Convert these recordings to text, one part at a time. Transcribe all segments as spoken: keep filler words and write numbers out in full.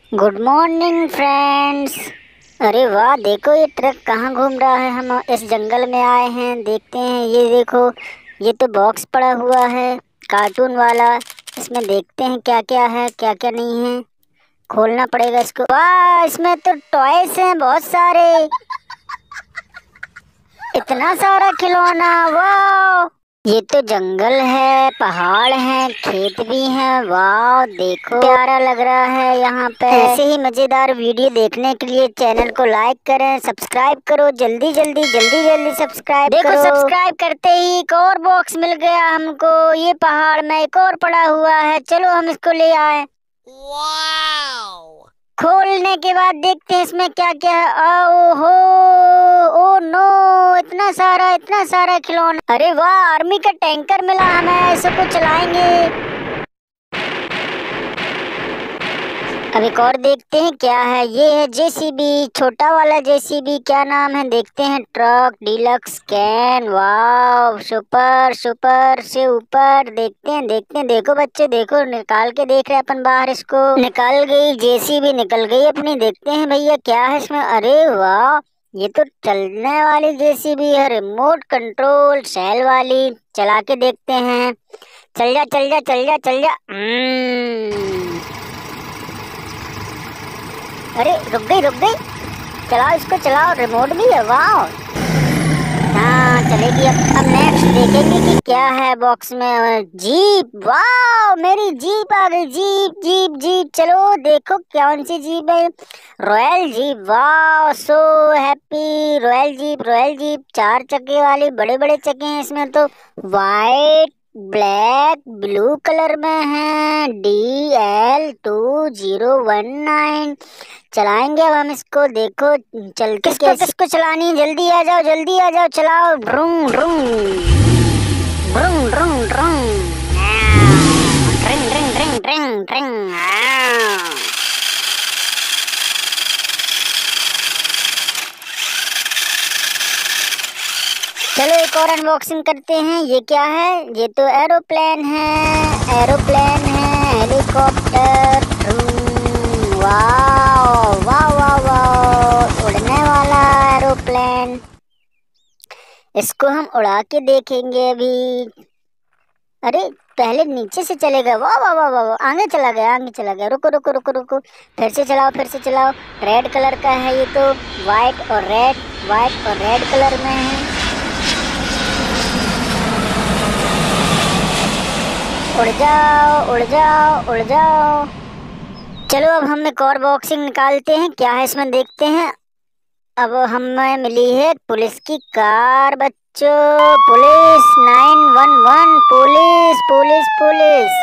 Good morning friends. अरे वाह, देखो ये ट्रक कहाँ घूम रहा है। हम इस जंगल में आए हैं, देखते हैं। ये देखो, ये तो बॉक्स पड़ा हुआ है कार्टून वाला। इसमें देखते हैं क्या क्या है क्या क्या नहीं है। खोलना पड़ेगा इसको। वाह, इसमें तो टॉयस हैं बहुत सारे। इतना सारा खिलौना, वाह। ये तो जंगल है, पहाड़ हैं, खेत भी हैं। वाह, देखो प्यारा लग रहा है यहाँ पे। ऐसे ही मजेदार वीडियो देखने के लिए चैनल को लाइक करें, सब्सक्राइब करो। जल्दी जल्दी जल्दी जल्दी सब्सक्राइब करो। देखो, सब्सक्राइब करते ही एक और बॉक्स मिल गया हमको। ये पहाड़ में एक और पड़ा हुआ है, चलो हम इसको ले आए। वाओ! खोलने के बाद देखते हैं इसमें क्या क्या है। ओहो, ओ नो, इतना सारा इतना सारा खिलौना। अरे वाह, आर्मी का टैंकर मिला हमें, इसको चलाएंगे। अब एक और देखते हैं क्या है। ये है जेसीबी, छोटा वाला जेसीबी। क्या नाम है देखते हैं। Truck deluxe can. वाह, सुपर सुपर से ऊपर। देखते हैं देखते हैं। देखो बच्चे, देखो निकाल के देख रहे हैं अपन बाहर। इसको निकल गई जेसीबी, निकल गई अपनी। देखते हैं भैया क्या है इसमें। अरे वाह, ये तो चलने वाली जेसीबी है, रिमोट कंट्रोल सेल वाली। चला के देखते हैं। चल जा चल जा चल जा चल जा। हम्म अरे रुक गई रुक गई। चलाओ इसको, चलाओ। रिमोट भी है, वाह। हाँ चलेगी। अब अब नेक्स्ट देखेंगे कि क्या है बॉक्स में। जीप, वाह, मेरी जीप आ गई। जीप जीप जीप, चलो देखो कौन सी जीप है। रॉयल जीप, वाह, so happy. Royal jeep royal jeep, चार चक्के वाली, बड़े बड़े चक्के हैं इसमें तो। वाइट ब्लैक ब्लू कलर में है। D L two zero one nine. चलाएंगे अब हम इसको। देखो चल के किसको किसको चलानी है। जल्दी आ जाओ जल्दी आ जाओ, चलाओ। Vroom vroom vroom vroom vroom. ड्रिंग ड्रिंग ड्रिंग ड्रिंग ड्रिंग। चलो एक और अनबॉक्सिंग करते हैं। ये क्या है। ये तो एरोप्लेन है, एरोप्लेन है, हेलीकॉप्टर। वाह वाह वाह वाह, उड़ने वाला एरोप्लेन। इसको हम उड़ा के देखेंगे अभी। अरे पहले नीचे से चलेगा। वाह वाह वाह वाह, आगे चला गया आगे चला गया। रुको रुको रुको रुको, फिर से चलाओ फिर से चलाओ। रेड कलर का है ये तो। वाइट और रेड, वाइट और रेड कलर में है। उड़ जाओ उड़ जाओ उड़ जाओ। चलो अब हम एक और बॉक्सिंग निकालते हैं। क्या है इसमें देखते हैं। अब हमें मिली है पुलिस की कार बच्चों। Police nine one one, police police police.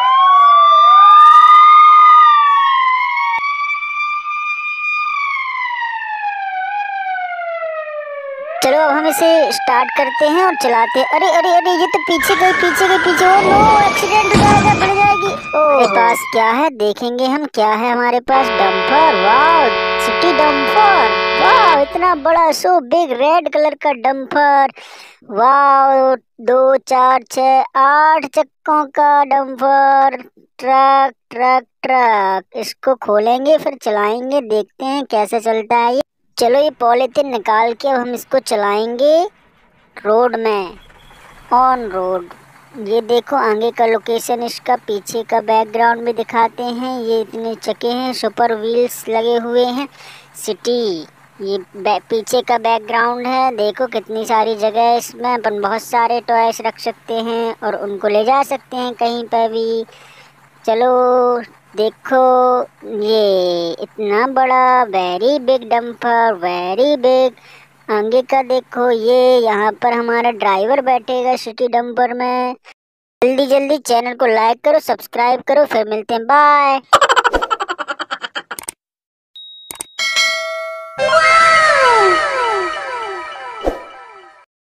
चलो अब हम इसे स्टार्ट करते हैं और चलाते हैं। अरे अरे अरे, ये तो पीछे गई पीछे गई पीछे। ओ नो, एक्सीडेंट हो जाएगा, बढ़ जाएगी। हमारे पास क्या है देखेंगे हम। क्या है हमारे पास। डंपर, वाह, सिटी डंपर। वाह, इतना बड़ा, सो बिग, रेड कलर का डंपर। वाह, दो चार छः आठ चक्कों का डंपर। Truck truck truck. इसको खोलेंगे फिर चलाएंगे, देखते हैं कैसे चलता है ये। चलो ये पॉलीथिन निकाल के अब हम इसको चलाएंगे रोड में, ऑन रोड। ये देखो आगे का लोकेशन इसका, पीछे का बैकग्राउंड भी दिखाते हैं। ये इतने चक्के हैं, सुपर व्हील्स लगे हुए हैं। सिटी, ये पीछे का बैकग्राउंड है। देखो कितनी सारी जगह है इसमें। अपन बहुत सारे टॉयस रख सकते हैं और उनको ले जा सकते हैं कहीं पर भी। चलो देखो, ये इतना बड़ा, very big dumper, very big. आगे का देखो, ये यहाँ पर हमारा ड्राइवर बैठेगा सिटी डंपर में। जल्दी जल्दी चैनल को लाइक करो, सब्सक्राइब करो, फिर मिलते हैं, बाय।